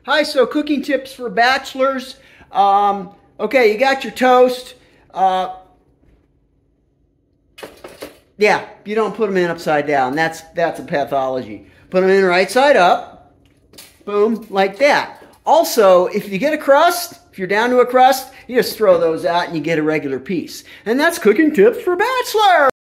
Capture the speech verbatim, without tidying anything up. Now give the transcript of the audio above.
Hi, so cooking tips for bachelors. Um, okay, you got your toast. Uh, yeah, you don't put them in upside down. That's, that's a pathology. Put them in right side up. Boom, like that. Also, if you get a crust, if you're down to a crust, you just throw those out and you get a regular piece. And that's cooking tips for bachelors.